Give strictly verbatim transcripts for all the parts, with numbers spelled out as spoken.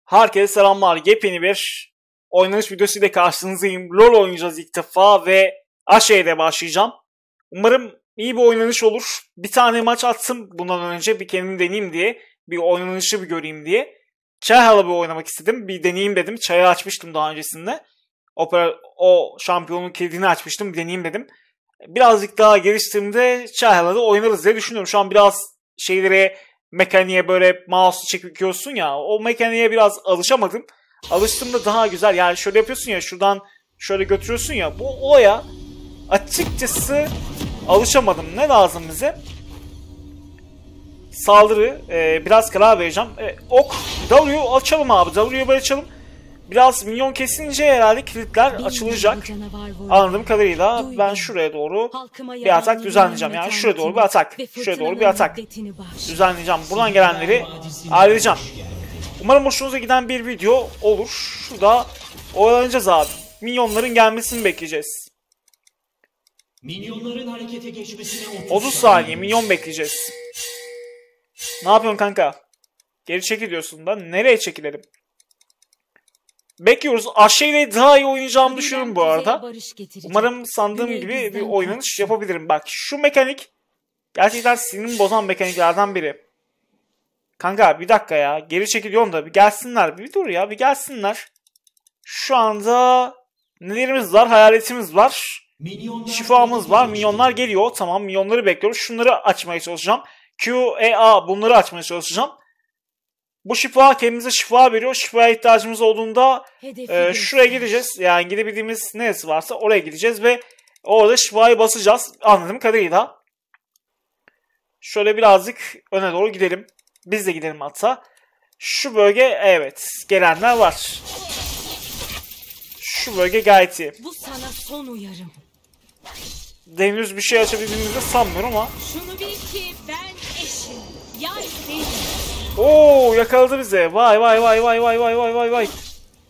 Herkese selamlar. Yepyeni bir oynanış videosu ile karşınızdayım. LoL oynayacağız ilk defa ve Ashe'de başlayacağım. Umarım iyi bir oynanış olur. Bir tane maç attım bundan önce, bir kendim deneyeyim diye. Bir oynanışı bir göreyim diye. Çayhal'ı bir oynamak istedim. Bir deneyeyim dedim. Çay'ı açmıştım daha öncesinde. Opera, o şampiyonun kilidini açmıştım. Bir deneyeyim dedim. Birazcık daha geliştiğimde Çayhal'ı da oynarız diye düşünüyorum. Şu an biraz şeylere, mekaniğe böyle mouse'u çekiyorsun ya, o mekaniğe biraz alışamadım. Alıştığımda daha güzel. Yani şöyle yapıyorsun ya, şuradan şöyle götürüyorsun ya, bu olaya açıkçası alışamadım. Ne lazım bize? Saldırı. Ee, biraz karar vereceğim. Ee, ok. W'yu açalım abi. W'yu böyle açalım. Biraz minyon kesince herhalde kilitler açılacak. Anladığım kadarıyla ben şuraya doğru bir atak düzenleyeceğim. Yani şuraya doğru bir atak. Şuraya doğru bir atak düzenleyeceğim. Buradan gelenleri ayıracağım. Umarım hoşunuza giden bir video olur. Şurada oyalanacağız abi. Minyonların gelmesini bekleyeceğiz. Minyonların harekete geçmesine otuz saniye minyon bekleyeceğiz. Ne yapıyorsun kanka? Geri çekiliyorsun da. Nereye çekilelim? Bekliyoruz. Ashe ile daha iyi oynayacağımı düşünüyorum bu arada. Umarım sandığım gibi bir oynanış yapabilirim. Bak şu mekanik gerçekten sinirim bozan mekaniklerden biri. Kanka bir dakika ya. Geri çekiliyorum da bir gelsinler. Bir dur ya, bir gelsinler. Şu anda nelerimiz var? Hayaletimiz var. Şifamız var. Minyonlar geliyor. Tamam, minyonları bekliyoruz. Şunları açmaya çalışacağım. Q, E, A bunları açmaya çalışacağım. Bu şifa kendimize şifa veriyor. Şifaya ihtiyacımız olduğunda e, şuraya gideceğiz. Yani gidebildiğimiz neresi varsa oraya gideceğiz ve orada şifayı basacağız. Anladığım kadarıyla. Şöyle birazcık öne doğru gidelim. Biz de gidelim hatta. Şu bölge, evet, gelenler var. Şu bölge gayet iyi. Bu sana son uyarım. Henüz bir şey açabildiğimizi sanmıyorum ama. Şunu bil ki ben eşim. Yay değilim. Oo, yakaladı bize. Vay vay vay vay vay vay vay vay vay.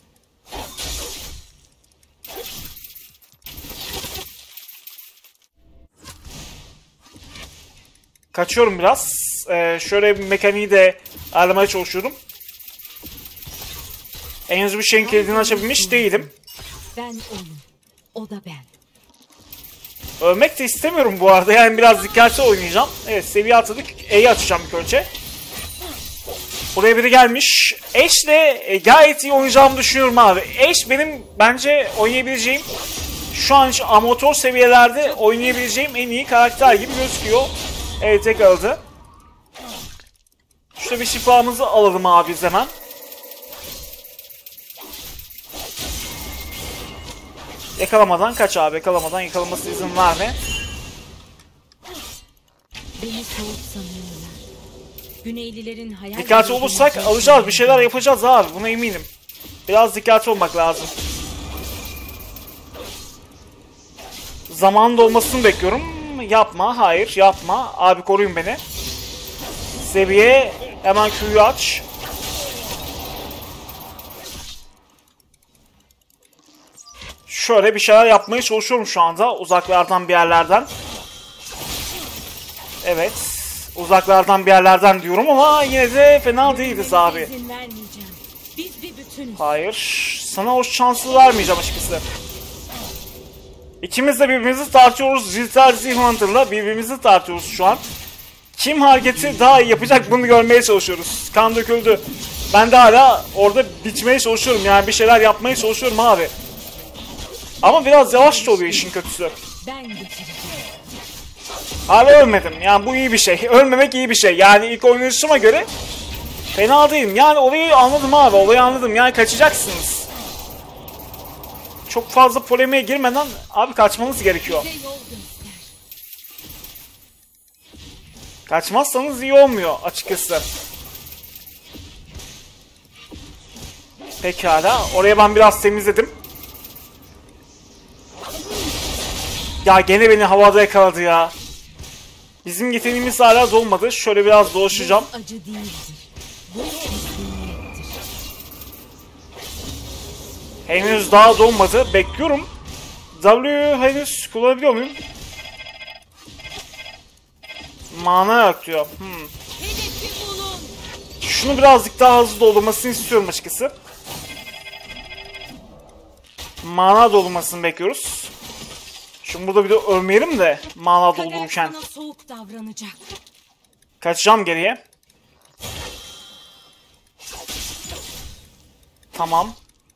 Kaçıyorum biraz. Ee, şöyle bir mekaniği de ayarlamaya çalışıyorum. Henüz bir şeyin kilidini açabilmiş değilim. Ben oyum. O da ben. Ölmek de istemiyorum bu arada. Yani biraz dikkatli oynayacağım. Evet, seviye atladık. E'yi açacağım ilk önce. Buraya biri gelmiş. Ashe'le e, gayet iyi oynayacağımı düşünüyorum abi. Ashe benim bence oynayabileceğim, şu an için amatör seviyelerde oynayabileceğim en iyi karakter gibi gözüküyor. Evet, tek aldı. Şurada bir şifamızı alalım abi biz hemen. Yakalamadan kaç abi. Yakalamadan, yakalaması izin verme. Beni soğuk sanıyorlar. Güneylilerin hayal Dikkatli olursak alacağız. Bir şeyler yapacağız abi. Buna eminim. Biraz dikkatli olmak lazım. Zamanın dolmasını bekliyorum. Yapma. Hayır. Yapma. Abi koruyun beni. Seviye. Hemen Q'yu aç. Şöyle bir şeyler yapmaya çalışıyorum şu anda. Uzaklardan bir yerlerden. Evet. Uzaklardan bir yerlerden diyorum ama yine de fena değiliz abi. Hayır. Sana o şansı vermeyeceğim açıkçası. İkimiz de birbirimizi tartıyoruz. Jilter Hunter'la birbirimizi tartıyoruz şu an. Kim hareketi daha iyi yapacak bunu görmeye çalışıyoruz. Kan döküldü. Ben de hala orada biçmeye çalışıyorum. Yani bir şeyler yapmaya çalışıyorum abi. Ama biraz yavaş oluyor işin kötüsü. Hala ölmedim. Yani bu iyi bir şey. Ölmemek iyi bir şey. Yani ilk oynayışıma göre fena değilim. Yani olayı anladım abi. Olayı anladım. Yani kaçacaksınız. Çok fazla polemiğe girmeden abi kaçmanız gerekiyor. Kaçmazsanız iyi olmuyor açıkçası. Pekala. Oraya ben biraz temizledim. Ya gene beni havada yakaladı ya. Bizim yeteneğimiz hala dolmadı. Şöyle biraz dolaşacağım. Henüz daha dolmadı. Bekliyorum. W'yu henüz kullanabiliyor muyum? Mana yok diyor. Hmm. Şunu birazcık daha hızlı doldurmasını istiyorum açıkçası. Mana doldurmasını bekliyoruz. Şimdi burada bir de ölmeyelim de mana doldururken. Kaçacağım geriye. Tamam.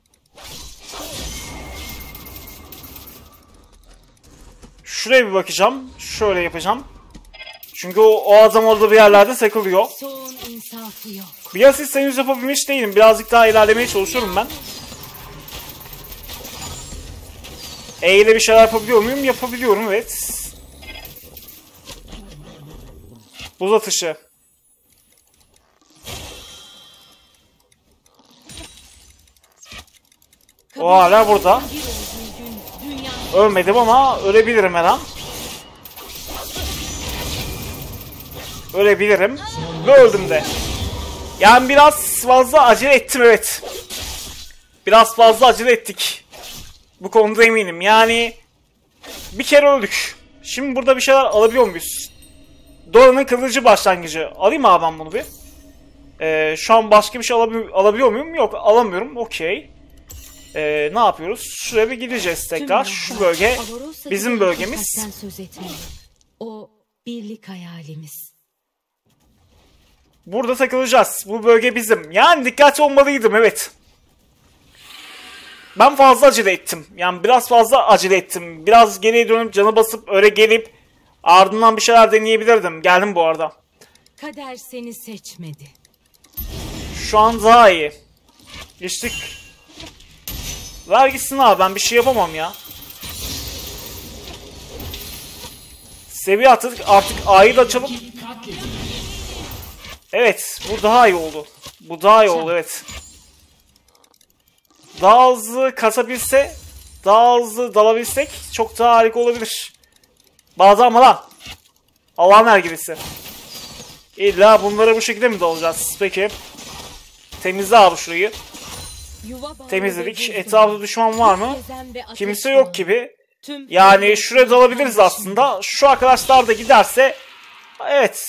Şuraya bir bakacağım. Şöyle yapacağım. Çünkü o, o adam orada bir yerlerde takılıyor. Bir asist henüz yapabilmiş değilim. Birazcık daha ilerlemeye çalışıyorum ben. E ile bir şeyler yapabiliyor muyum? Yapabiliyorum, evet. Buz atışı. O hala burada. Ölmedim ama ölebilirim her an. Ölebilirim. Ve öldüm de. Yani biraz fazla acele ettim, evet. Biraz fazla acele ettik. Bu konuda eminim. Yani bir kere öldük. Şimdi burada bir şeyler alabiliyor muyuz? Dora'nın kılıcı başlangıcı. Alayım abi ben bunu bir. Ee, şu an başka bir şey alabi alabiliyor muyum? Yok, alamıyorum. Okey. Ee, ne yapıyoruz? Şuraya bir gideceğiz tekrar. Şu bölge bizim bölgemiz. O birlik hayalimiz. Burada takılacağız. Bu bölge bizim. Yani dikkatli olmalıydım, evet. Ben fazla acele ettim. Yani biraz fazla acele ettim. Biraz geriye dönüp canı basıp öyle gelip ardından bir şeyler deneyebilirdim. Geldim bu arada. Kader seni seçmedi. Şu an daha iyi. Geçtik. Ver gitsin abi, ben bir şey yapamam ya. Seviye attık, artık A'yı da açalım. Evet, bu daha iyi oldu. Bu daha iyi oldu, evet. Daha hızlı kasabilse, daha hızlı dalabilsek çok daha harika olabilir. Bazı ama lan. Allah'ın ergilisi. İlla bunları bu şekilde mi dalacağız? Peki. Temizle abi şurayı. Temizledik. Etrafta düşman var mı? Kimse yok gibi. Yani şuraya dalabiliriz aslında. Şu arkadaşlar da giderse. Evet.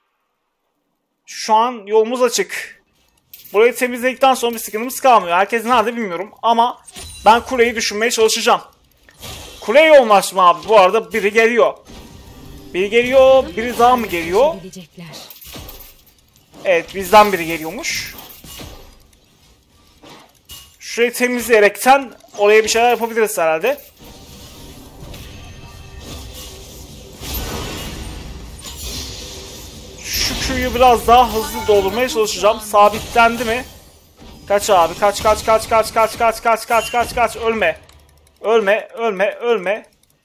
Şu an yolumuz açık. Burayı temizledikten sonra bir sıkıntımız kalmıyor. Herkes nerede bilmiyorum ama ben kuleyi düşünmeye çalışacağım. Kuleye yoğunlaşma abi. Bu arada biri geliyor. Biri geliyor. Biri daha mı geliyor? Evet, bizden biri geliyormuş. Şurayı temizleyerekten oraya bir şeyler yapabiliriz herhalde. Şu köyü biraz daha hızlı doldurmaya çalışacağım. Sabitlendi mi? Kaç abi, kaç kaç kaç kaç kaç kaç kaç kaç kaç kaç ölme. Ölme, ölme, ölme.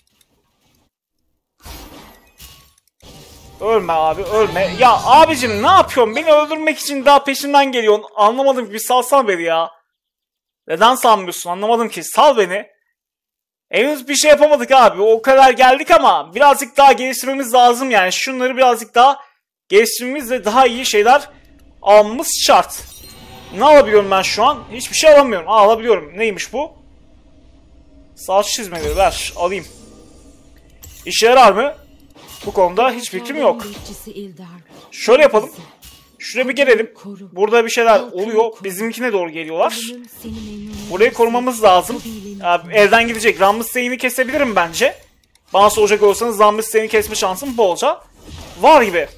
Ölme abi, ölme. Ya abicim ne yapıyorsun? Beni öldürmek için daha peşimden geliyorsun. Anlamadım ki, bir salsana beni ya. Neden sanmıyorsun? Anlamadım ki. Sal beni. Henüz bir şey yapamadık abi. O kadar geldik ama birazcık daha geliştirmemiz lazım yani. Şunları birazcık daha geliştirmemiz ve daha iyi şeyler almamız şart. Ne alabiliyorum ben şu an? Hiçbir şey alamıyorum. Aa, alabiliyorum. Neymiş bu? Sağ çizmeleri ver. Alayım. İşe yarar mı? Bu konuda hiç fikrim yok. Şöyle yapalım. Şuraya bir gelelim. Burada bir şeyler oluyor. Bizimkine doğru geliyorlar. Burayı korumamız lazım. Abi, elden gidecek. Ramsey'ini kesebilirim bence. Bana soracak olursanız Ramsey'ini kesme şansım bolca var gibi.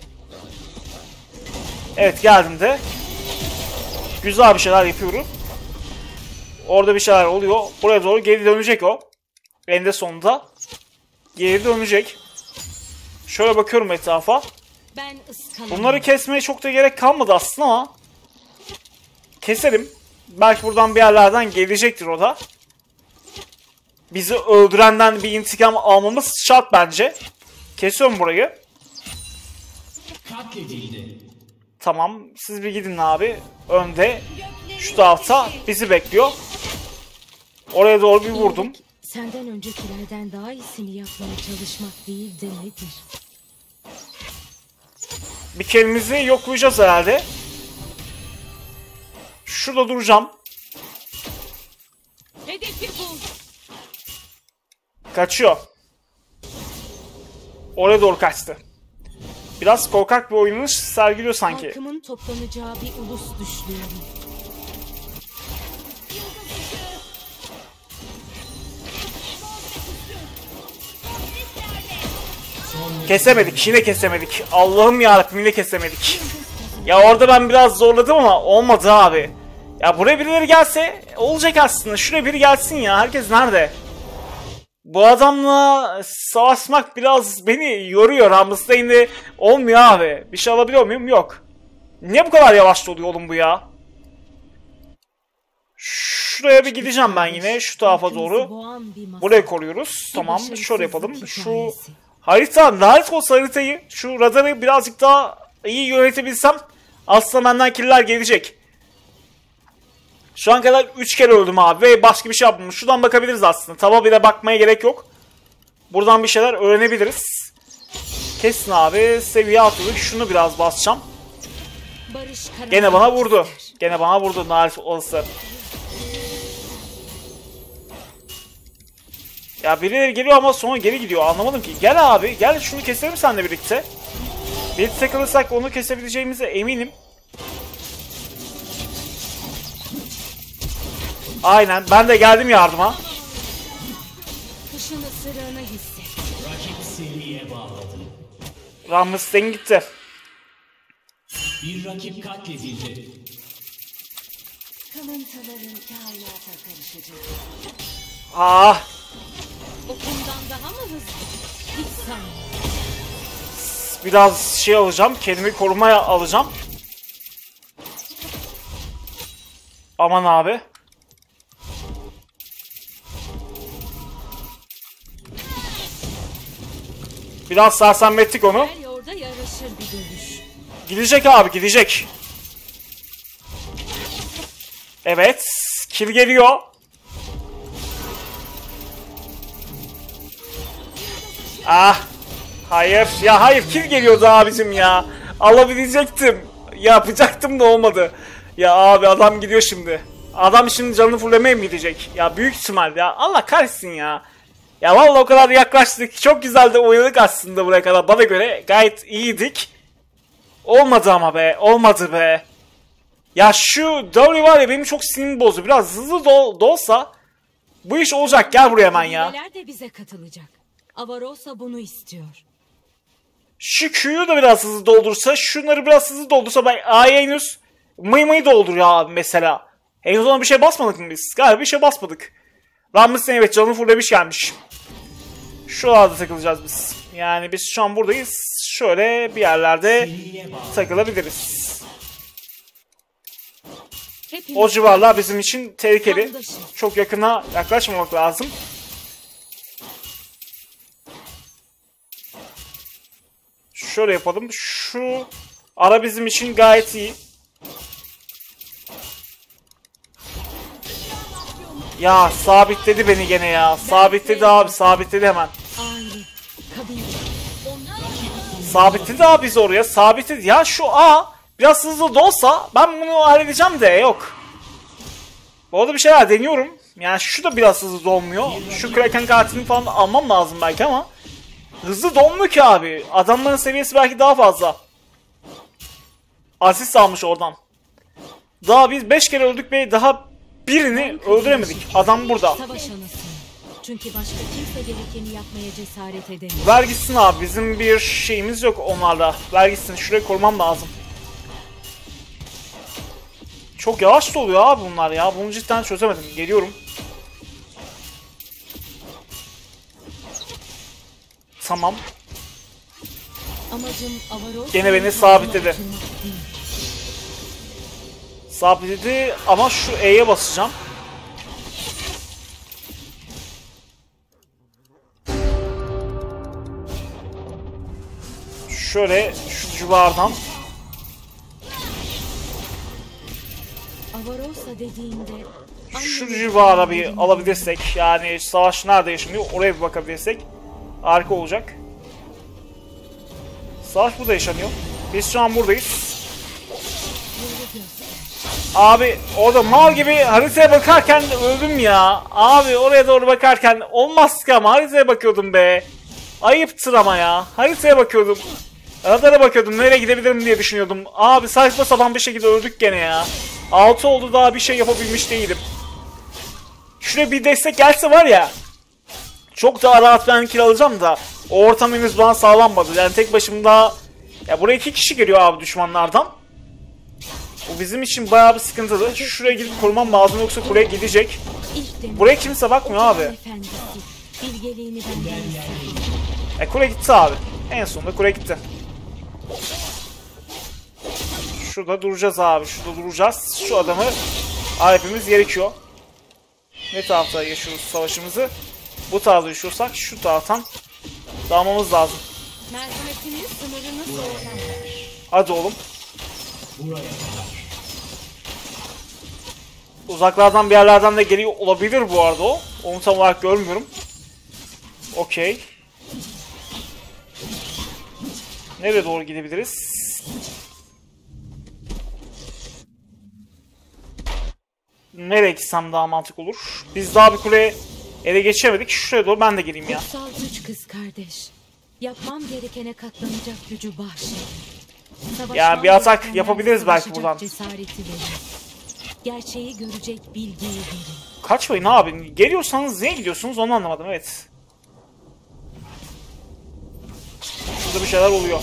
Evet, geldim de. Güzel bir şeyler yapıyorum. Orada bir şeyler oluyor. Buraya doğru geri dönecek o. Eninde sonunda geri dönecek. Şöyle bakıyorum etrafa. Bunları kesmeye çok da gerek kalmadı aslında ama keselim. Belki buradan bir yerlerden gelecektir o da. Bizi öldürenden bir intikam almamız şart bence. Kesiyorum burayı. Tamam, siz bir gidin abi. Önde şu tarafta bizi bekliyor. Oraya doğru bir vurdum. Senden öncekilerden daha iyisini yapmaya çalışmak değil de nedir? Bir kendimizi yoklayacağız herhalde. Şurada duracağım. Hedefi bul. Kaçıyor. Oraya doğru kaçtı. Biraz korkak bir oynanış sergiliyor sanki. Halkımın toplanacağı bir ulus düşlüyorum. Kesemedik, yine kesemedik. Allah'ım yarabbim, yine kesemedik. Ya orada ben biraz zorladım ama olmadı abi. Ya buraya birileri gelse olacak aslında. Şuraya biri gelsin ya. Herkes nerede? Bu adamla savaşmak biraz beni yoruyor. Ramsteyn'de olmuyor abi. Bir şey alabiliyor muyum? Yok. Niye bu kadar yavaş oluyor oğlum bu ya? Şuraya bir gideceğim ben yine. Şu tarafa doğru. Burayı koruyoruz. Tamam. Şöyle yapalım. Şu harita, lanet olsa haritayı, şu radarı birazcık daha iyi yönetebilsem aslında benden killer gelecek. Şu an kadar üç kere öldüm abi ve başka bir şey yapmadım. Şuradan bakabiliriz aslında. Tava bile bakmaya gerek yok. Buradan bir şeyler öğrenebiliriz. Kesin abi. Seviye atladık. Şunu biraz basacağım. Gene bana vurdu. Gene bana vurdu. Naif olası. Ya birileri geliyor ama sonra geri gidiyor. Anlamadım ki. Gel abi. Gel şunu keselim seninle birlikte. Birlikte kalırsak onu kesebileceğimize eminim. Aynen. Ben de geldim yardıma. Kışın ısırığını hisset. Rakip seriye bağladı. Ramstein gitti. Bir rakip katledildi. Kalıntıların kainata karışacak. Ah. Okundan daha mı hızlı? Hiç sanmıyorum. Biraz şey alacağım. Kendimi korumaya alacağım. Aman abi. Biraz sersemlettik onu. Her yolda yaraşır bir dövüş. Gidecek abi, gidecek. Evet. Kill geliyor. Ah. Hayır. Ya hayır, kill geliyordu abicim ya. Alabilecektim. Yapacaktım da olmadı. Ya abi adam gidiyor şimdi. Adam şimdi canını fullemeye mi gidecek? Ya büyük ihtimal ya. Allah kahretsin ya. Ya vallahi o kadar yaklaştık. Çok güzel de oynadık aslında buraya kadar. Bana göre gayet iyiydik. Olmadı ama be. Olmadı be. Ya şu W var ya benim çok sinirimi bozdu. Biraz hızlı da olsa bu iş olacak. Gel buraya hemen ya. Kabileler de bize katılacak. Avarosa bunu istiyor. Şu Q'yu da biraz hızlı doldursa, şunları biraz hızlı doldursa ben A'ya henüz mıy mıy dolduruyor abi mesela. Henüz ona bir şey basmadık mı biz? Galiba bir şey basmadık. Ramstein evet canını fullemiş gelmiş. Şuralarda takılacağız biz. Yani biz şu an buradayız. Şöyle bir yerlerde takılabiliriz. Hepimiz O civarlar bizim için tehlikeli. yandaşız. Çok yakına yaklaşmamak lazım. Şöyle yapalım. Şu ara bizim için gayet iyi. Ya sabitledi beni gene ya. Sabitledi abi, sabitledi hemen. Aile, kabile. Sabitledi abi bizi oraya. Sabitledi. Ya şu A biraz hızlı da olsa ben bunu halledeceğim de yok. Bu arada bir şeyler deniyorum. Yani şu da biraz hızlı dolmuyor. Şu Kraken katilini falan almam lazım belki ama hızlı dolmuyor ki abi. Adamların seviyesi belki daha fazla. Asist almış oradan. Daha biz beş kere öldük ve daha birini öldüremedik. Adam burada. Savaş anası. Çünkü başka kimse gerekeni yapmaya cesaret edemiyor. Ver gitsin abi. Bizim bir şeyimiz yok onlarla. Ver gitsin. Şurayı korumam lazım. Çok yavaş da oluyor abi bunlar ya. Bunu cidden çözemedim. Geliyorum. Tamam. Amacım Avarosa. Gene beni sabitledi. Sabitledi ama şu E'ye basacağım. Şöyle şu civardan. Avarosa dediğinde Şu civara bir alabilirsek, yani savaş nerede yaşanıyor oraya bir bakabilirsek harika olacak. Savaş burada yaşanıyor. Biz şu an buradayız. Abi orada mal gibi haritaya bakarken öldüm ya. Abi oraya doğru bakarken olmaz ki ama haritaya bakıyordum be. Ayıptır ama ya. Haritaya bakıyordum. Radara bakıyordum, nereye gidebilirim diye düşünüyordum. Abi saçma sapan bir şekilde öldük gene ya. altı oldu, daha bir şey yapabilmiş değilim. Şuraya bir destek gelse var ya, çok daha rahat ben kill alacağım da o ortam henüz bana sağlanmadı. Yani tek başımda, ya buraya iki kişi geliyor abi düşmanlardan. Bu bizim için bayağı bir sıkıntılı. Şuraya gidip korumam lazım, yoksa buraya gidecek. Buraya kimse bakmıyor abi. E kule gitti abi. En sonunda kule gitti. Şurada duracağız abi. Şurada duracağız. Şu adamı hepimiz gerekiyor. Ne tarafta yaşıyoruz savaşımızı? Bu tarafta yaşıyorsak şu taraftan dağılmamız lazım. Hadi oğlum. Uzaklardan bir yerlerden de geliyor olabilir bu arada o. Onu tam olarak görmüyorum. Okey. Nereye doğru gidebiliriz? Nereye gitsem daha mantıklı olur? Biz daha bir kuleye ele geçemedik. Şuraya doğru ben de geleyim ya. Kutsal güç kız kardeş. Yapmam gerekene katlanacak gücü bahşet. Yani bir atak yapabiliriz belki buradan. Gerçeği görecek bilgiyi verin. Kaçmayın abi. Geliyorsanız niye gidiyorsunuz onu anlamadım. Evet. Şurada bir şeyler oluyor.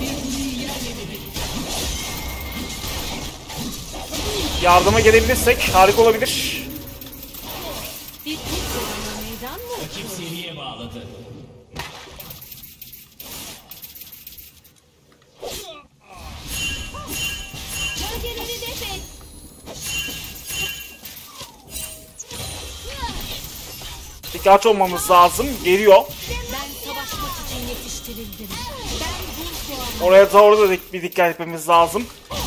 Yardıma gelebilirsek harika olabilir. Bir meydan mı? Rakip seriye bağladı. Gölgeleri def et. Dikkatli olmamız lazım. Geliyor. Ben savaşmak için yetiştirildim. Ben bu Oraya doğru da bir dikkat etmemiz lazım.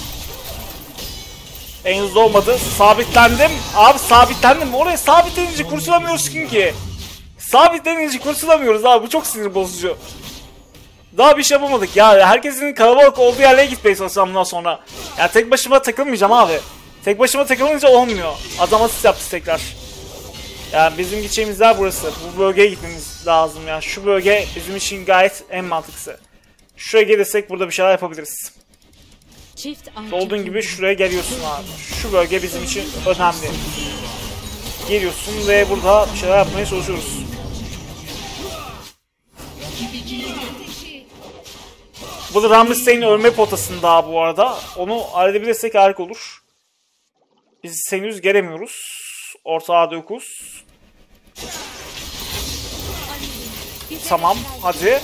Henüz olmadı. Sabitlendim. Abi sabitlendim. Oraya sabitlenince kurtulamıyoruz ki. Sabitlenince kurtulamıyoruz abi. Bu çok sinir bozucu. Daha bir şey yapamadık ya. Herkesin kalabalık olduğu yerlere gitmeye çalışacağım bundan sonra. Yani tek başıma takılmayacağım abi. Tek başıma takılınca olmuyor. Adam asist yaptı tekrar. Yani bizim gideceğimiz yer burası. Bu bölgeye gitmemiz lazım yani. Şu bölge bizim için gayet en mantıklısı. Şuraya gelirsek burada bir şeyler yapabiliriz. çift Olduğun gibi şuraya geliyorsun abi. Şu bölge bizim için önemli. Geliyorsun ve burada bir şeyler yapmaya çalışıyoruz. Bu da Ramsteyn'in ölme potasında bu arada. Onu halledebilirsek harika olur. Biz henüz gelemiyoruz. Ortağa dokuz. Tamam hadi.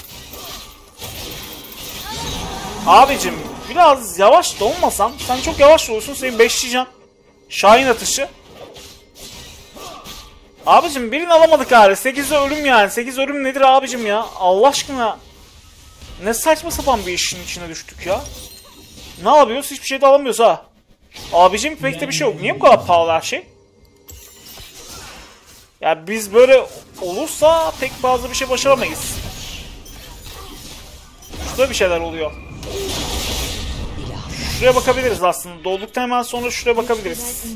Abicim biraz yavaş da olmasan, sen çok yavaş olursun, seni beşleyeceğim. Şahin atışı. Abicim birini alamadık abi. sekizde ölüm yani. sekiz ölüm nedir abicim ya? Allah aşkına. Ne saçma sapan bir işin içine düştük ya. Ne yapıyoruz? Hiçbir şey de alamıyoruz ha. Abicim pek de bir şey yok. Niye bu kadar pahalı her şey? Ya biz böyle olursa pek fazla bir şey başaramayız. Şurada bir şeyler oluyor. Şuraya bakabiliriz aslında. Dolduktan hemen sonra şuraya bakabiliriz.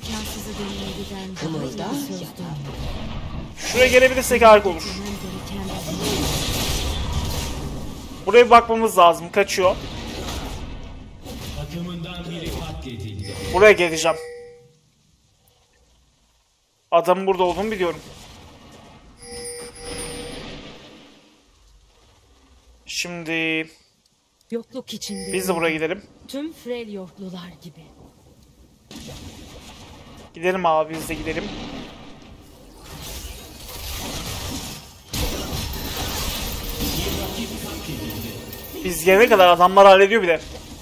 Şuraya gelebilirsek harika olur. Buraya bir bakmamız lazım. Kaçıyor. Takımından biri katledildi. Buraya geleceğim. Adamın burada olduğunu biliyorum. Şimdi yokluk içinde. biz de buraya gidelim. Tüm Freljordlular gibi. Gidelim abi, biz de gidelim. Biz gelene kadar adamlar hallediyor bile.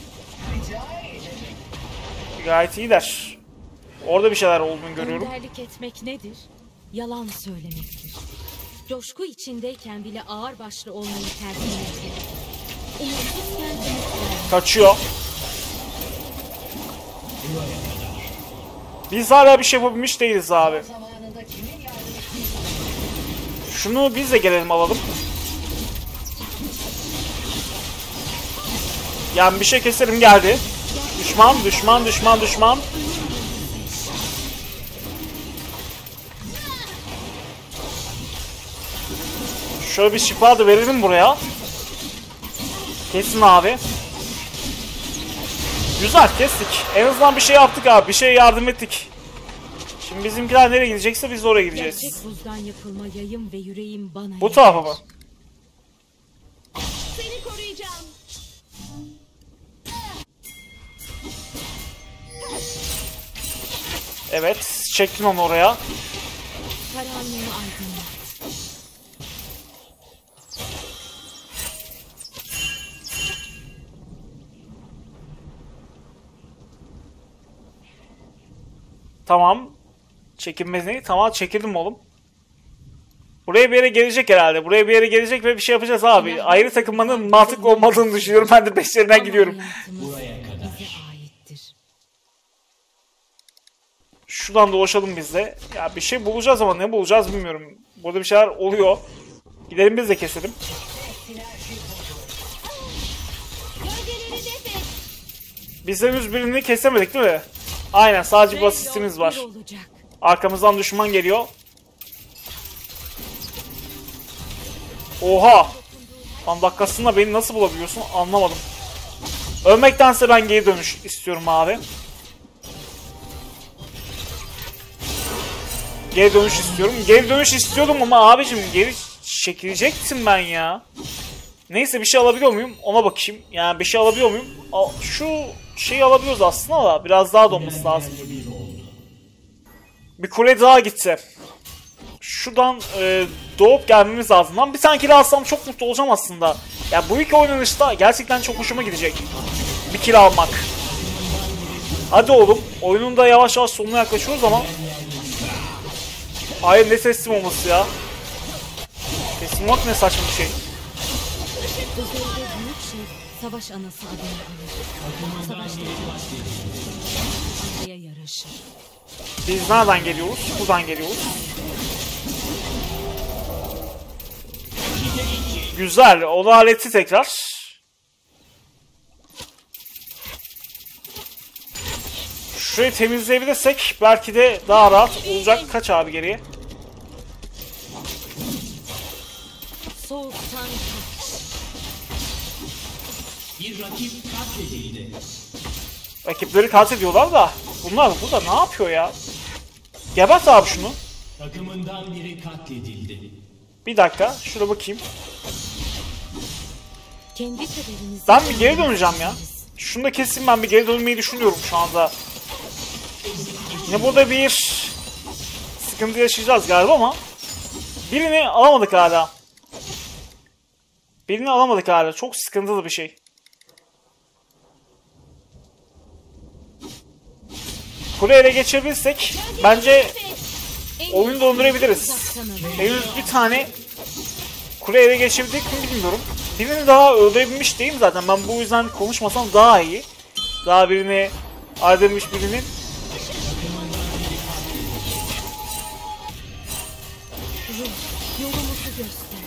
Gayet iyiler. Orada bir şeyler olduğunu görüyorum. Önderlik etmek nedir? Yalan söylemektir. Coşku içindeyken bile ağır başlı olmayı tercih etmek. Umutsuzken umut. Kaçıyor. Biz hala bir şey yapabilmiş değiliz abi. Şunu biz de gelelim alalım. Yani bir şey keselim geldi. Düşman, düşman, düşman, düşman. Şöyle bir şifa da verelim buraya. Kesin abi. Güzel kestik. En azından bir şey yaptık abi. Bir şey yardım ettik. Şimdi bizimkiler nereye gidecekse biz de oraya gideceğiz. Gerçek buzdan yapılma yayım ve yüreğim bana. Bu tarafa mı? Seni koruyacağım. Evet. Çektin onu oraya. Karanlığı aydınlat. Tamam. Çekinmez ne? Tamam çekildim oğlum. Buraya bir yere gelecek herhalde. Buraya bir yere gelecek ve bir şey yapacağız abi. Ayrı takılmanın mantıklı olmadığını düşünüyorum. Ben de peşlerinden gidiyorum. Buraya kadar. Şuradan dolaşalım biz de. Ya bir şey bulacağız ama ne bulacağız bilmiyorum. Burada bir şeyler oluyor. Gidelim biz de keselim. Biz henüz birini kesemedik değil mi? Aynen sadece bir asistimiz var. Arkamızdan düşman geliyor. Oha! Lan dakikasında beni nasıl bulabiliyorsun anlamadım. Ölmektense ben geri dönüş istiyorum abi. Geri dönüş istiyorum. Geri dönüş istiyordum ama abicim geri çekilecektim ben ya. Neyse bir şey alabiliyor muyum? Ona bakayım. Yani bir şey alabiliyor muyum? Al, şu şeyi alabiliyoruz aslında ama biraz daha donması lazım. Bir kule daha gitse. Şuradan e, doğup gelmemiz lazım. Lan bir tane kill alsam çok mutlu olacağım aslında. Ya yani bu iki oynanışta gerçekten çok hoşuma gidecek. Bir kill almak. Hadi oğlum. Oyunun da yavaş yavaş sonuna yaklaşıyoruz ama. Hayır ne teslim olması ya. Teslim olmak ne saçma bir şey. Kuzeyde büyük şey savaş anası adını alır. Savaşta anaya yaraşır. Biz nereden geliyoruz? Buradan geliyoruz. Güzel. O da halletti tekrar. Şurayı temizleyebilirsek belki de daha rahat olacak. Kaç abi geriye? Soğuktan kaç. Bir rakip katledildi. Rakipleri katlediyorlar da. Bunlar burada ne yapıyor ya? Gebert abi şunu. Takımından biri katledildi. Bir dakika. Şuraya bakayım. Kendi kaderimizi Ben bir geri döneceğim ya. Şunu da keseyim, ben bir geri dönmeyi düşünüyorum şu anda. Yine burada bir sıkıntı yaşayacağız galiba ama birini alamadık hala. Birini alamadık hala. Çok sıkıntılı bir şey. Kule ele geçebilirsek bence oyunu dondurabiliriz. Henüz bir tane kule ele geçebildik mi bilmiyorum. Birini daha öldürebilmiş değilim zaten. Ben bu yüzden konuşmasam daha iyi. Daha birini öldürmüş birinin. yolumuzu göster.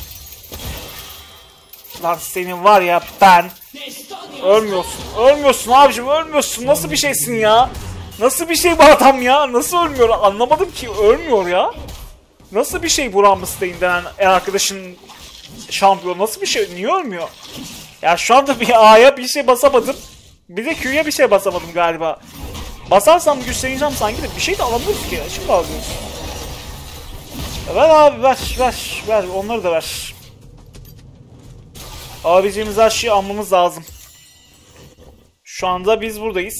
Lan senin var ya ben. Ölmüyorsun. Ölmüyorsun abicim, ölmüyorsun. Nasıl bir şeysin ya? Nasıl bir şey bu adam ya? Nasıl ölmüyor? Anlamadım ki. Ölmüyor ya. Nasıl bir şey bu Ramstein denen arkadaşın şampiyon? Nasıl bir şey? Niye ölmüyor? Ya şu anda bir A'ya bir şey basamadım. Bir de Q'ya bir şey basamadım galiba. Basarsam güçleneceğim sanki de bir şey de alamıyoruz ki. Şimdi alıyoruz. Ver abi ver ver ver. Onları da ver. Alabileceğimiz her şeyi almamız lazım. Şu anda biz buradayız.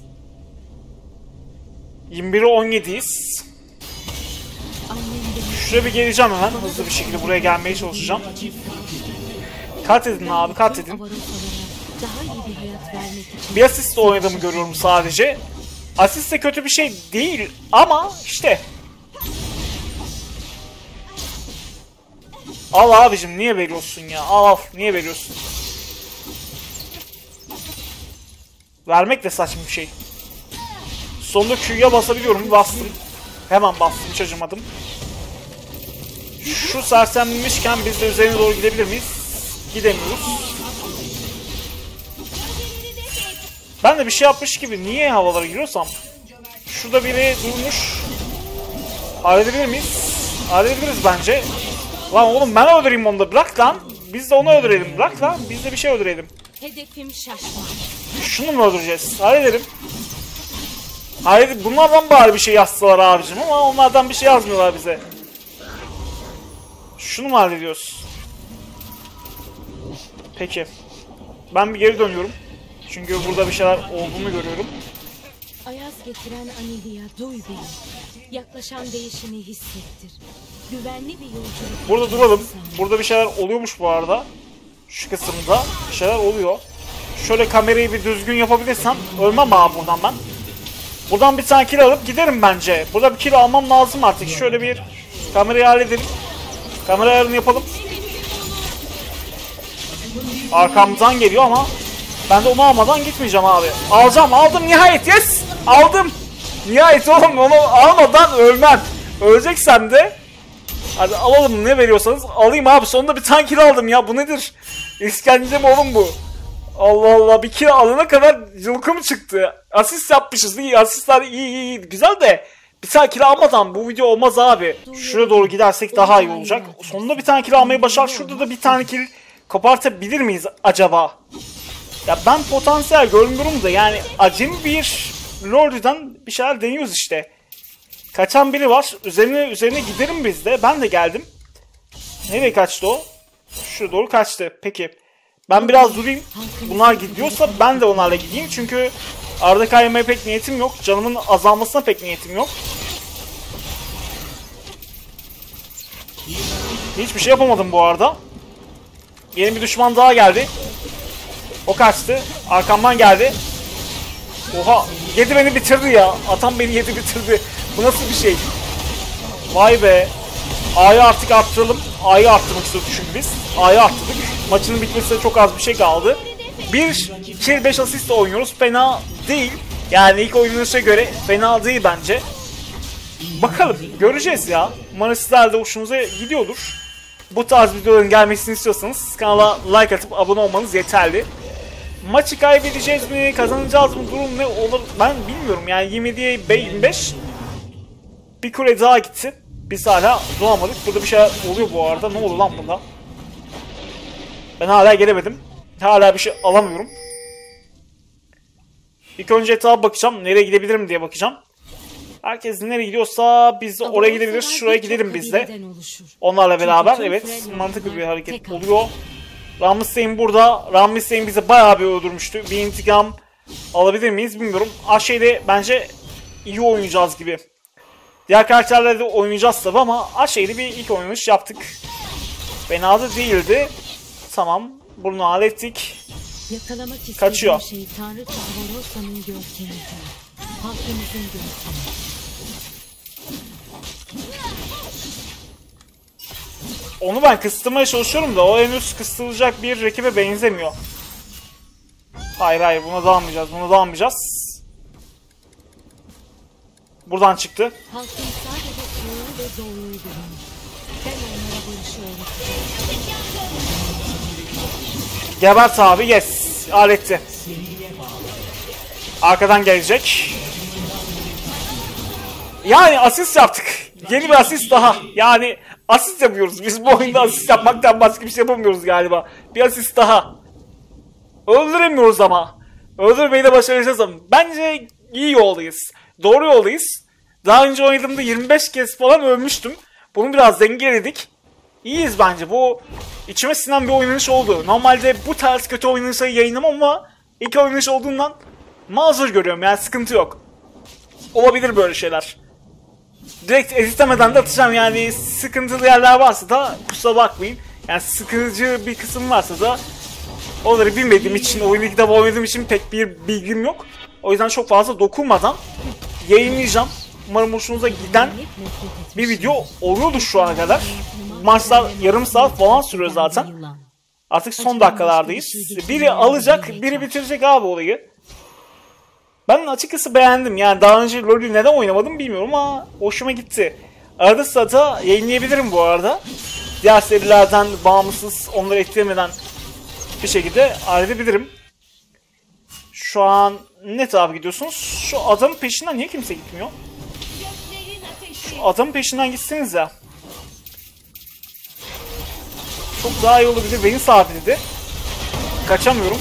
yirmi bire on yediyiz. Şuraya bir geleceğim hemen. Hızlı bir şekilde buraya gelmeye çalışacağım. Kat edin abi, kat edin. Bir asistle oynadığımı görüyorum sadece. Asist de kötü bir şey değil ama işte. Al abicim, niye veriyorsun ya? Al al, niye veriyorsun? Vermek de saçma bir şey. Sonunda Q'ya basabiliyorum. Bastım. Hemen bastım. Hiç acımadım. Şu sersemlemişken biz de üzerine doğru gidebilir miyiz? Gidemiyoruz. Ben de bir şey yapmış gibi niye havalara giriyorsam. Şurada biri durmuş. Halledebilir miyiz? Halledebiliriz bence. Lan oğlum ben öldüreyim onu da. Bırak lan. Biz de onu öldürelim. Bırak lan. Biz de bir şey öldürelim. Hedefim şaşmaz. Şunu mu öldüreceğiz? Halledelim. Hayır, bunlardan bari bir şey yazsalar abicim ama onlardan bir şey yazmıyorlar bize. Şunu mu hallediyoruz? Peki. Ben bir geri dönüyorum. Çünkü burada bir şeyler olduğunu görüyorum. Ayaz getiren Anivia, duy beni. Yaklaşan değişimi hissettir. Güvenli bir yolculuk. Burada duralım. Burada bir şeyler oluyormuş bu arada. Şu kısımda bir şeyler oluyor. Şöyle kamerayı bir düzgün yapabilirsem ölmem abi buradan ben. Buradan bir tane kill alıp giderim bence. Burada bir kill almam lazım artık. Şöyle bir kamerayı halledelim. Kamera ayarını yapalım. Arkamdan geliyor ama ben de onu almadan gitmeyeceğim abi. Alacağım, aldım nihayet, yes! Aldım. Nihayet oğlum, onu almadan ölmem. Öleceksem de hadi alalım, ne veriyorsanız alayım abi. Sonunda bir tane kill aldım ya, bu nedir? İşkence mi oğlum bu? Allah Allah, bir kill alana kadar yılkım çıktı. Asist yapmışız, iyi asistler, iyi iyi, iyi. Güzel de bir tane kill almadan bu video olmaz abi. Şuraya doğru gidersek daha iyi olacak. Sonunda bir tane kill almayı başar. Şurada da bir tane kill kopartabilir miyiz acaba? Ya ben potansiyel görmüyorum da yani acemi bir Lord'dan bir şeyler deniyoruz işte. Kaçan biri var. Üzerine üzerine giderim biz de. Ben de geldim. Nereye kaçtı o? Şuraya doğru kaçtı. Peki. Ben biraz durayım. Bunlar gidiyorsa ben de onlarla gideyim. Çünkü arada kaymaya pek niyetim yok. Canımın azalmasına pek niyetim yok. Hiçbir şey yapamadım bu arada. Yeni bir düşman daha geldi. O kaçtı. Arkamdan geldi. Oha. Yedi beni bitirdi ya. Atam beni yedi bitirdi. Bu nasıl bir şey? Vay be. A'yı artık arttıralım. A'yı arttırmak istiyoruz çünkü biz. A'yı arttırdık. Maçının bitmesine çok az bir şey kaldı. bir kill beş asistle oynuyoruz. Fena değil. Yani ilk oynanışa göre fena değil bence. Bakalım. Göreceğiz ya. Umarım sizler de hoşunuza gidiyordur. Bu tarz videoların gelmesini istiyorsanız kanala like atıp abone olmanız yeterli. Maçı kaybedeceğiz mi? Kazanacağız mı? Durum ne olur? Ben bilmiyorum. Yani yirmi yediye yirmi beş. Bir kule daha gitti. Biz hala doğamadık. Burada bir şey oluyor bu arada. Ne oldu lan bunda? Ben hala gelemedim. Hala bir şey alamıyorum. İlk önce etrafa bakacağım. Nereye gidebilirim diye bakacağım. Herkes nereye gidiyorsa biz de oraya gidebiliriz. Şuraya gidelim biz de. Onlarla beraber. Evet. Mantıklı bir hareket oluyor. Ramstein burada. Ramstein bize bayağı bir öldürmüştü. Bir intikam alabilir miyiz bilmiyorum. Aşe'yle bence iyi oynayacağız gibi. Diğer karakterlerle de oynayacağız tabi ama Aşe'yle bir ilk oynanış yaptık. Fena da değildi. Tamam. Bunu hallettik. Kaçıyor. Şey, Tanrı Barbarosa'nın görkemidir. Halkımızın görkemi. Onu ben kısıtlamaya çalışıyorum da o henüz kısıtılacak bir rakibe benzemiyor. Hayır hayır, buna dalmayacağız, buna dalmayacağız. Buradan çıktı. Halkın sadece doğru ve doğruyu görür. Ben onlara barışı öğreteceğim. Gebert abi, yes. Aletti. Arkadan gelecek. Yani asist yaptık. Yeni bir asist daha. Yani asist yapıyoruz. Biz bu oyunda asist yapmaktan başka bir şey yapamıyoruz galiba. Bir asist daha. Öldüremiyoruz ama. Öldürmeyi de başaracağız ama. Bence iyi yoldayız. Doğru yoldayız. Daha önce oynadığımda yirmi beş kez falan ölmüştüm. Bunu biraz dengeledik. İyiyiz bence. Bu içime sinen bir oynanış oldu. Normalde bu tarz kötü oynanışları yayınlamam ama ilk oynanış olduğundan mazur görüyorum. Yani sıkıntı yok. Olabilir böyle şeyler. Direkt editlemeden de atacağım, yani sıkıntılı yerler varsa da kusura bakmayın. Yani sıkıcı bir kısım varsa da onları bilmediğim için, oyunu ilk defa oynadığım için pek bir bilgim yok. O yüzden çok fazla dokunmadan yayınlayacağım. Umarım hoşunuza giden bir video oluyordur şu ana kadar. Maçlar yarım saat falan sürüyor zaten. Artık son dakikalardayız. Biri alacak, biri bitirecek abi olayı. Ben açıkçası beğendim. Yani daha önce LoL'ü neden oynamadım bilmiyorum ama hoşuma gitti. Arada sırada yayınlayabilirim bu arada. Diğer serilerden bağımsız, onları etkilemeden bir şekilde halledebilirim. Şu an ne tarafa gidiyorsunuz? Şu adamın peşinden niye kimse gitmiyor? Şu adamın peşinden gitseniz ya. çok daha iyi olabilir. Beni sabitledi. Kaçamıyorum.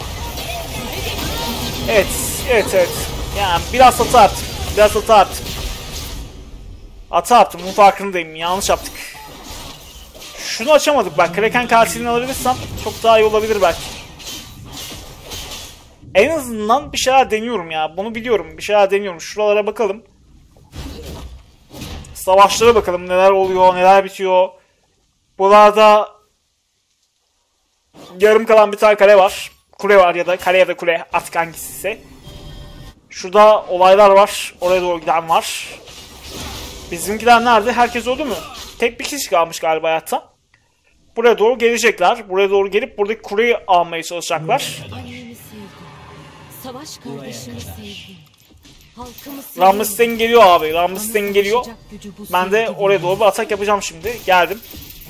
Evet, evet, evet. Yani biraz hata yaptım. Biraz hata yaptım. Hata yaptım. Bunun farkındayım. Yanlış yaptık. Şunu açamadık bak. Kraken katilini alabilirsem çok daha iyi olabilir belki. En azından bir şeyler deniyorum ya. Bunu biliyorum. Bir şeyler deniyorum. Şuralara bakalım. Savaşlara bakalım. Neler oluyor, neler bitiyor. Buralarda yarım kalan bir tane kale var. Kule var ya da kale ya da kule. Artık hangisi ise. Şurada olaylar var. Oraya doğru giden var. Bizimkiler nerede? Herkes öldü mü? Tek bir kişi kalmış galiba hayatta. Buraya doğru gelecekler. Buraya doğru gelip buradaki kuleyi almaya çalışacaklar. Annemi sevdim. Savaş kardeşimi sevdim. Halkımı sevdim. Ramstein geliyor abi. Ramstein geliyor. Ben de oraya doğru bir atak yapacağım şimdi. Geldim.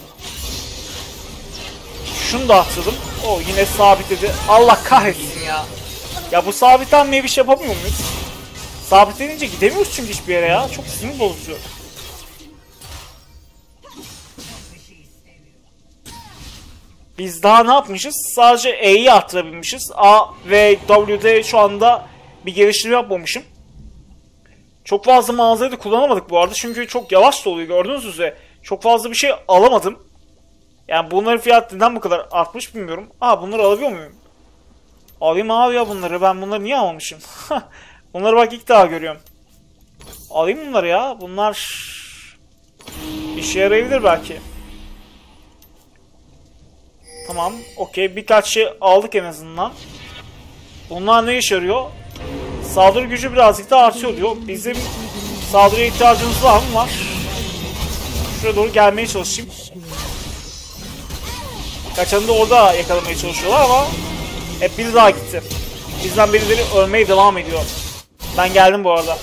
Şunu da atladım. O yine sabitledi. Allah kahretsin ya. Ya bu sabitlenmeye bir şey yapamıyor muyuz? Sabitlenince gidemiyoruz çünkü hiçbir yere ya. Çok sinir bozucu. Biz daha ne yapmışız? Sadece E'yi arttırabilmişiz. A ve W'de şu anda bir geliştirme yapmamışım. Çok fazla mağazayı da kullanamadık bu arada. Çünkü çok yavaş doluyor gördüğünüz üzere. Çok fazla bir şey alamadım. Yani bunların fiyatı neden bu kadar artmış bilmiyorum. Aa bunları alabiliyor muyum? Alayım abi ya bunları. Ben bunları niye almamışım? Bunları bak ilk daha görüyorum. Alayım bunları ya. Bunlar işe yarayabilir belki. Tamam. Okey. Birkaç şey aldık en azından. Bunlar ne işe yarıyor? Saldırı gücü birazcık da artıyor diyor. Bizim saldırıya ihtiyacımız var mı? Var. Şuraya doğru gelmeye çalışayım. Kaçanı da orada yakalamaya çalışıyorlar ama hep biri daha gitti. Bizden birileri ölmeye devam ediyor. Ben geldim bu arada.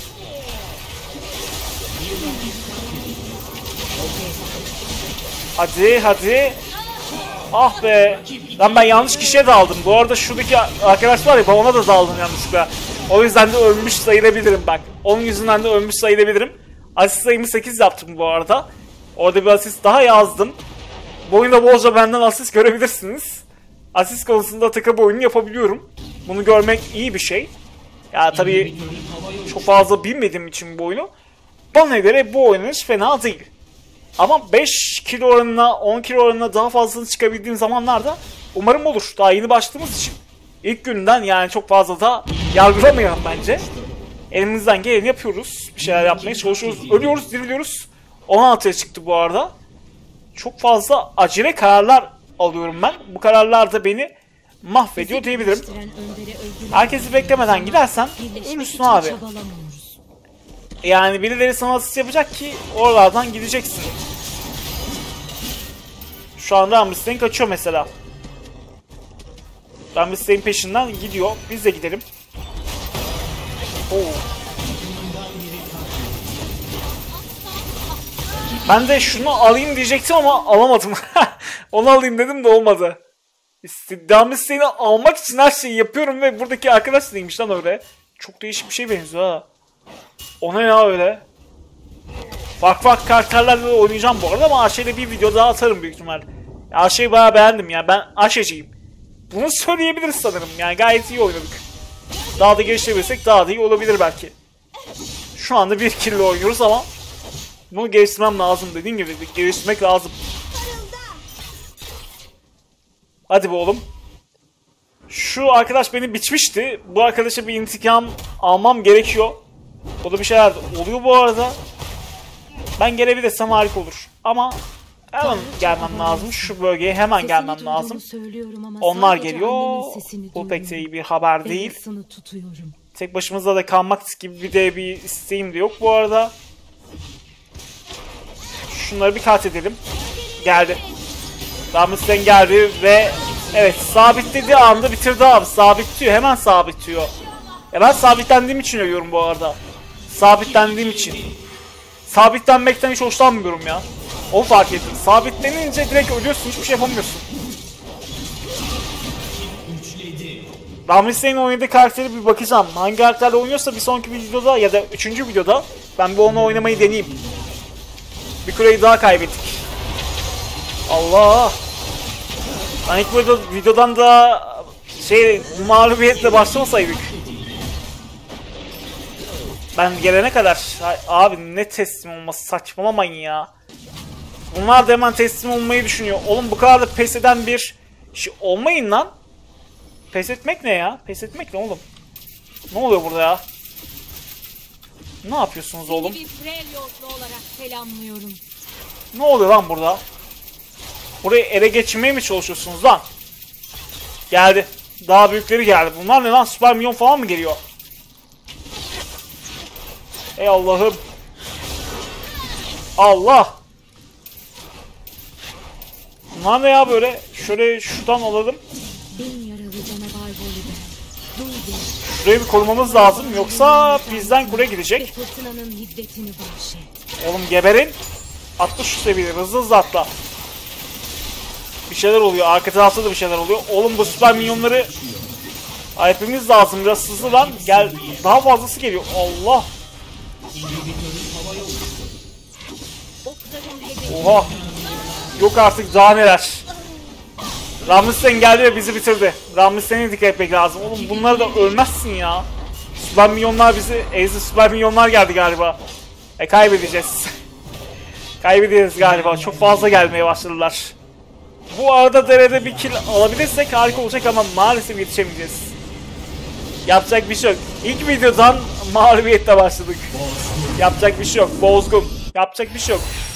Hadi hadi. Ah be. Lan ben yanlış kişiye daldım. Bu arada şuradaki arkadaş var ya, ona da daldım yanlışlıkla. O yüzden de ölmüş sayılabilirim bak. Onun yüzünden de ölmüş sayılabilirim. Asist sayımı sekiz yaptım bu arada. Orada bir asist daha yazdım. Bu oyunda bolca benden asist görebilirsiniz. Asist konusunda tıka boyunu yapabiliyorum. Bunu görmek iyi bir şey. Ya tabii çok fazla bilmediğim için bu oyunu. Bana göre bu oynanış fena değil. Ama beş kilo oranına, on kilo oranına daha fazlasını çıkabildiğim zamanlarda umarım olur. Daha yeni başladığımız için. İlk günden yani çok fazla da yargılamayalım bence. Elimizden geleni yapıyoruz. Bir şeyler yapmaya çalışıyoruz. Ölüyoruz, diriliyoruz. on altıya çıktı bu arada. Çok fazla acele kararlar alıyorum ben. Bu kararlar da beni mahvediyor diyebilirim. Herkesi beklemeden gidersen ölürsün abi. Yani birileri sana asist yapacak ki oralardan gideceksin. Şu anda Ramstein kaçıyor mesela. Ramstein peşinden gidiyor. Biz de gidelim. Oo. Ben de şunu alayım diyecektim ama alamadım. Onu alayım dedim de olmadı. Ramstein'i almak için her şeyi yapıyorum ve buradaki arkadaş neymiş lan öyle. Çok değişik bir şey benziyor ha. O ne ya öyle? Farklı farklı karakterlerle oynayacağım bu arada ama Ayşe'yle bir video daha atarım büyük ihtimal. Ayşe'yi bayağı beğendim ya. Ben Ayşe'ciyim. Bunu söyleyebiliriz sanırım. Yani gayet iyi oynadık. Daha da geliştirebilirsek daha da iyi olabilir belki. Şu anda bir kill oynuyoruz ama bunu geliştirmem lazım dediğim gibi. Geliştirmek lazım. Hadi be oğlum. Şu arkadaş beni biçmişti. Bu arkadaşa bir intikam almam gerekiyor. O da bir şeyler oluyor bu arada. Ben gelebilirsem harika olur. Ama hemen gelmem lazım. Şu bölgeye hemen gelmem lazım. Onlar geliyor. Bu pek de iyi bir haber değil. Tek başımıza da kalmak gibi bir de bir isteğim de yok bu arada. Şunları bir kat edelim. Geldi. Ramstein geldi ve evet sabitlediği anda bitirdi abi. Sabitliyor. Hemen sabitliyor. Ya ben sabitlendiğim için ölüyorum bu arada. Sabitlendiğim için. Sabitlenmekten hiç hoşlanmıyorum ya. O fark ettim. Sabitlenince direkt ölüyorsun. Hiçbir şey yapamıyorsun. Ramstein'in oynadığı karakteri bir bakacağım. Hangi karakterle oynuyorsa bir sonraki videoda ya da üçüncü videoda ben bir onu oynamayı deneyeyim. Bir kuleyi daha kaybettik. Allah! Hani ilk video, videodan da şey mağlubiyetle başlamasaydık. Ben gelene kadar abi ne teslim olması, saçmalamayın ya. Bunlar da hemen teslim olmayı düşünüyor. Oğlum bu kadar da pes eden bir şey olmayın lan. Pes etmek ne ya? Pes etmek ne oğlum? Ne oluyor burada ya? Ne yapıyorsunuz oğlum? Seni bir Freljordlu olarak selamlıyorum. Ne oluyor lan burada? Burayı ele geçirmeye mi çalışıyorsunuz lan? Geldi. Daha büyükleri geldi. Bunlar ne lan? Süper minyon falan mı geliyor? Ey Allah'ım. Allah. Bunlar ne ya böyle? Şöyle şuradan alalım. Bin yaralı canavar Volibear. Duy beni. Şurayı bir korumamız lazım. Yoksa bizden kule gidecek. Fırtınanın hiddetini bahşet. Oğlum geberin. Atla şu seviyeyi. Hızlı hızlı atla. Bir şeyler oluyor. Arka tarafta da bir şeyler oluyor. Oğlum bu süper minyonları ayıpımız lazım. Biraz hızlı lan. Gel. Daha fazlası geliyor. Allah. Oha. Yok artık daha neler. Ramisten geldi ve bizi bitirdi. Ramlisten'e dikkat etmek lazım. Oğlum bunları da ölmezsin ya. Süper minyonlar bizi ezdi. Süper minyonlar geldi galiba. E kaybedeceğiz. Kaybedeceğiz galiba. Çok fazla gelmeye başladılar. Bu arada derede bir kill alabilirsek harika olacak ama maalesef yetişemeyeceğiz. Yapacak bir şey yok. İlk videodan mağlubiyetle başladık. Yapacak bir şey yok. Bozgun. Yapacak bir şey yok.